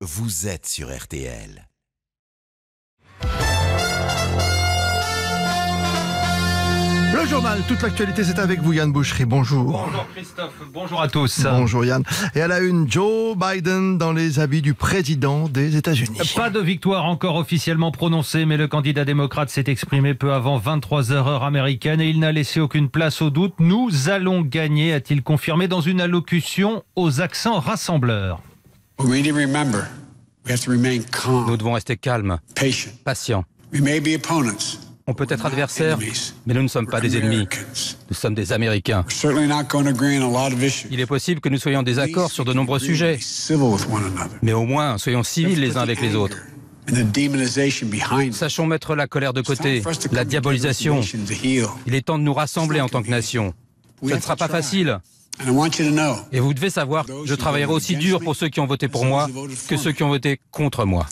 vous êtes sur RTL. Le journal, toute l'actualité, c'est avec vous Yann Boucherie, bonjour. Bonjour Christophe, bonjour à tous. Bonjour Yann. Et à la une, Joe Biden dans les habits du président des États-Unis. Pas de victoire encore officiellement prononcée, mais le candidat démocrate s'est exprimé peu avant 23h heure américaine et il n'a laissé aucune place au doute. Nous allons gagner, a-t-il confirmé dans une allocution aux accents rassembleurs. Nous devons rester calmes, patients. On peut être adversaires, mais nous ne sommes pas des ennemis. Nous sommes des Américains. Il est possible que nous soyons en désaccord sur de nombreux sujets, mais au moins soyons civils les uns avec les autres. Sachons mettre la colère de côté, la diabolisation. Il est temps de nous rassembler en tant que nation. Ce ne sera pas facile. Et vous devez savoir, je travaillerai aussi dur pour ceux qui ont voté pour moi que ceux qui ont voté contre moi.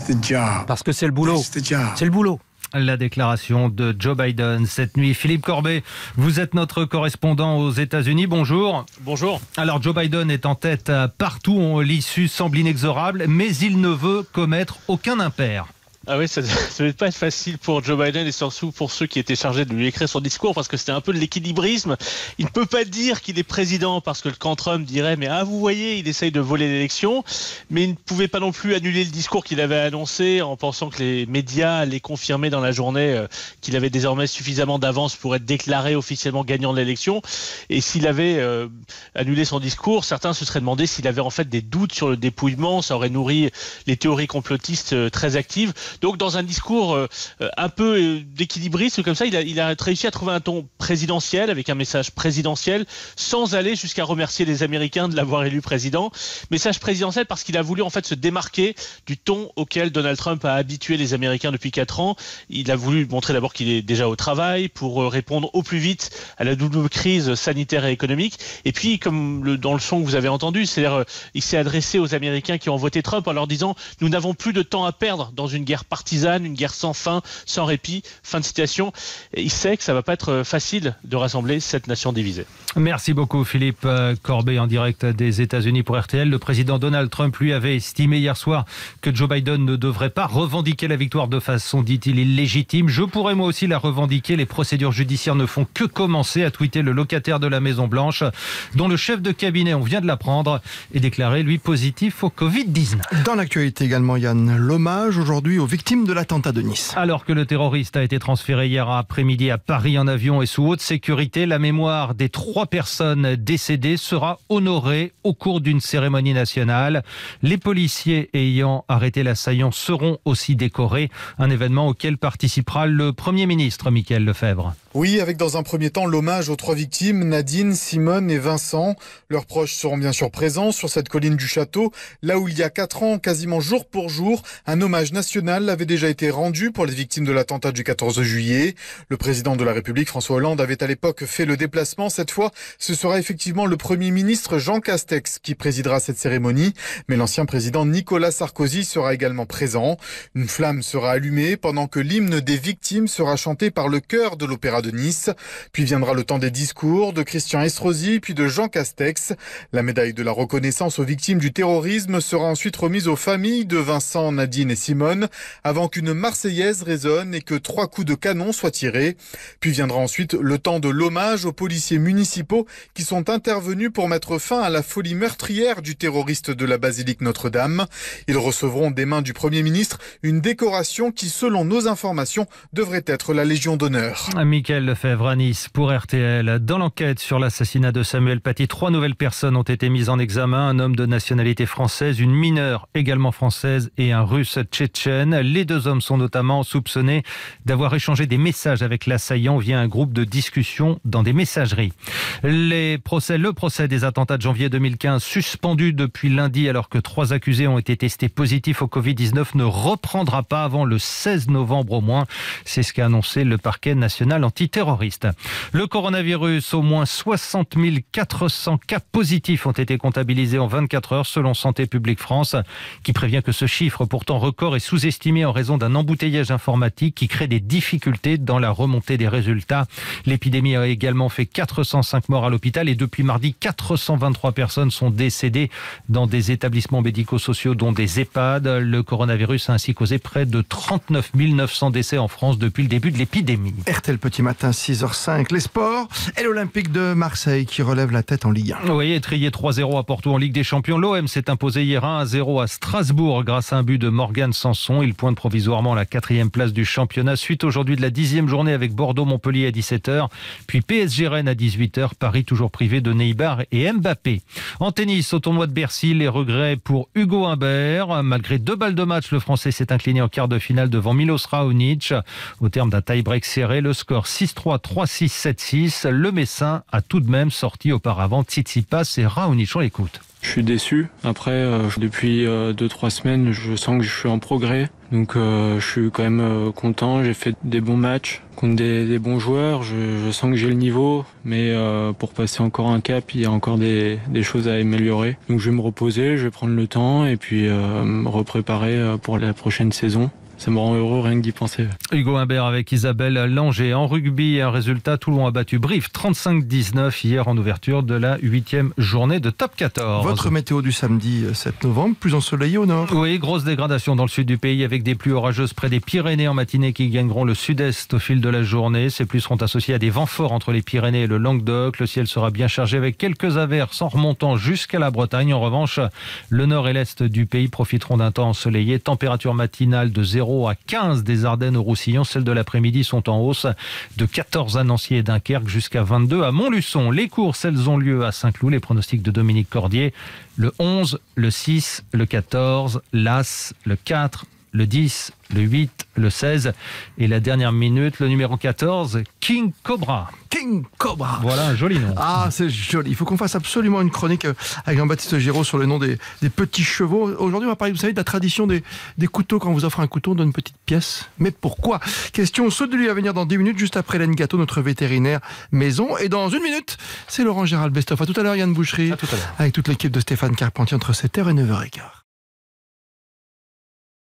Parce que c'est le boulot. C'est le boulot. La déclaration de Joe Biden cette nuit. Philippe Corbet, vous êtes notre correspondant aux États-Unis. Bonjour. Bonjour. Alors Joe Biden est en tête partout, l'issue semble inexorable, mais il ne veut commettre aucun impair. Ah oui, ça ne va pas être facile pour Joe Biden et surtout pour ceux qui étaient chargés de lui écrire son discours parce que c'était un peu de l'équilibrisme. Il ne peut pas dire qu'il est président parce que le camp Trump dirait mais vous voyez, il essaye de voler l'élection, mais il ne pouvait pas non plus annuler le discours qu'il avait annoncé en pensant que les médias allaient confirmer dans la journée qu'il avait désormais suffisamment d'avance pour être déclaré officiellement gagnant de l'élection. Et s'il avait annulé son discours, certains se seraient demandé s'il avait en fait des doutes sur le dépouillement, ça aurait nourri les théories complotistes très actives. Donc dans un discours un peu d'équilibriste comme ça, il a réussi à trouver un ton présidentiel avec un message présidentiel sans aller jusqu'à remercier les Américains de l'avoir élu président. Message présidentiel parce qu'il a voulu en fait se démarquer du ton auquel Donald Trump a habitué les Américains depuis 4 ans. Il a voulu montrer d'abord qu'il est déjà au travail pour répondre au plus vite à la double crise sanitaire et économique. Et puis comme dans le son que vous avez entendu, c'est-à-dire il s'est adressé aux Américains qui ont voté Trump en leur disant « Nous n'avons plus de temps à perdre dans une guerre partisane, une guerre sans fin, sans répit ». Fin de citation. Et il sait que ça va pas être facile de rassembler cette nation divisée. Merci beaucoup Philippe Corbet en direct des États-Unis pour RTL. Le président Donald Trump lui avait estimé hier soir que Joe Biden ne devrait pas revendiquer la victoire de façon, dit-il, illégitime. Je pourrais moi aussi la revendiquer. Les procédures judiciaires ne font que commencer, a tweeté le locataire de la Maison Blanche, dont le chef de cabinet, on vient de l'apprendre, est déclaré lui positif au Covid-19. Dans l'actualité également Yann, l'hommage aujourd'hui aux victimes de l'attentat de Nice. Alors que le terroriste a été transféré hier après-midi à Paris en avion et sous haute sécurité, la mémoire des 3 personnes décédées sera honorée au cours d'une cérémonie nationale. Les policiers ayant arrêté l'assaillant seront aussi décorés, un événement auquel participera le Premier ministre Mickaël Lefebvre. Oui, avec dans un premier temps l'hommage aux 3 victimes, Nadine, Simone et Vincent. Leurs proches seront bien sûr présents sur cette colline du château, là où il y a 4 ans, quasiment jour pour jour, un hommage national avait déjà été rendu pour les victimes de l'attentat du 14 juillet. Le président de la République, François Hollande, avait à l'époque fait le déplacement. Cette fois, ce sera effectivement le Premier ministre Jean Castex qui présidera cette cérémonie, mais l'ancien président Nicolas Sarkozy sera également présent. Une flamme sera allumée pendant que l'hymne des victimes sera chanté par le chœur de l'Opéra de Nice. Puis viendra le temps des discours de Christian Estrosi puis de Jean Castex. La médaille de la reconnaissance aux victimes du terrorisme sera ensuite remise aux familles de Vincent, Nadine et Simone avant qu'une Marseillaise résonne et que 3 coups de canon soient tirés. Puis viendra ensuite le temps de l'hommage aux policiers municipaux qui sont intervenus pour mettre fin à la folie meurtrière du terroriste de la basilique Notre-Dame. Ils recevront des mains du Premier ministre une décoration qui, selon nos informations, devrait être la Légion d'honneur. Mickaël Lefebvre à Nice pour RTL. Dans l'enquête sur l'assassinat de Samuel Paty, 3 nouvelles personnes ont été mises en examen. Un homme de nationalité française, une mineure également française et un russe tchétchène. Les 2 hommes sont notamment soupçonnés d'avoir échangé des messages avec l'assaillant via un groupe de discussion dans des messageries. Le procès des attentats de janvier 2015, suspendu depuis lundi alors que 3 accusés ont été testés positifs au Covid-19, ne reprendra pas avant le 16 novembre au moins. C'est ce qu'a annoncé le parquet national antiterroriste. Le coronavirus, au moins 60 400 cas positifs ont été comptabilisés en 24 heures selon Santé publique France, qui prévient que ce chiffre pourtant record est sous-estimé décimée en raison d'un embouteillage informatique qui crée des difficultés dans la remontée des résultats. L'épidémie a également fait 405 morts à l'hôpital et depuis mardi, 423 personnes sont décédées dans des établissements médico-sociaux dont des EHPAD. Le coronavirus a ainsi causé près de 39 900 décès en France depuis le début de l'épidémie. RTL Petit Matin, 6h05. Les sports et l'Olympique de Marseille qui relève la tête en Ligue 1. Oui, étrié 3-0 à Porto en Ligue des Champions. L'OM s'est imposé hier 1-0 à Strasbourg grâce à un but de Morgan Sanson. Il pointe provisoirement la 4e place du championnat. Suite aujourd'hui de la 10e journée avec Bordeaux-Montpellier à 17h. Puis PSG-Rennes à 18h. Paris toujours privé de Neymar et Mbappé. En tennis, au tournoi de Bercy, les regrets pour Hugo Humbert. Malgré 2 balles de match, le Français s'est incliné en quart de finale devant Milos Raonic. Au terme d'un tie-break serré, le score 6-3, 3-6, 7-6. Le Messin a tout de même sorti auparavant Tsitsipas et Raonic. On l'écoute. Je suis déçu. Après, depuis 2-3 semaines, je sens que je suis en progrès. Donc je suis quand même content. J'ai fait des bons matchs contre des bons joueurs. Je sens que j'ai le niveau. Mais pour passer encore un cap, il y a encore des choses à améliorer. Donc je vais me reposer, je vais prendre le temps et puis me repréparer pour la prochaine saison. Ça me rend heureux rien que d'y penser. Hugo Humbert avec Isabelle Langer. En rugby, un résultat, Toulon a battu Brive 35-19 hier en ouverture de la 8e journée de top 14. Votre météo du samedi 7 novembre, plus ensoleillé au nord. Oui, grosse dégradation dans le sud du pays avec des pluies orageuses près des Pyrénées en matinée qui gagneront le sud-est au fil de la journée. Ces pluies seront associées à des vents forts entre les Pyrénées et le Languedoc. Le ciel sera bien chargé avec quelques averses en remontant jusqu'à la Bretagne. En revanche, le nord et l'est du pays profiteront d'un temps ensoleillé. Température matinale de 0 à 15 des Ardennes au Roussillon. Celles de l'après-midi sont en hausse de 14 à Nancy et Dunkerque jusqu'à 22 à Montluçon. Les courses, elles ont lieu à Saint-Cloud. Les pronostics de Dominique Cordier. Le 11, le 6, le 14, l'As, le 4, le 10, le 8, le 16 et la dernière minute, le numéro 14, King Cobra. King Cobra. Voilà un joli nom. Ah, c'est joli. Il faut qu'on fasse absolument une chronique avec Jean-Baptiste Giraud sur le nom des petits chevaux. Aujourd'hui, on va parler, vous savez, de la tradition des couteaux. Quand on vous offre un couteau, on donne une petite pièce. Mais pourquoi? Question saut de lui à venir dans 10 minutes, juste après Hélène Gâteau, notre vétérinaire maison. Et dans 1 minute, c'est Laurent Gérald Best-of. À tout à l'heure, Yann Boucherie. À tout à l'heure. Avec toute l'équipe de Stéphane Carpentier entre 7h et 9h15.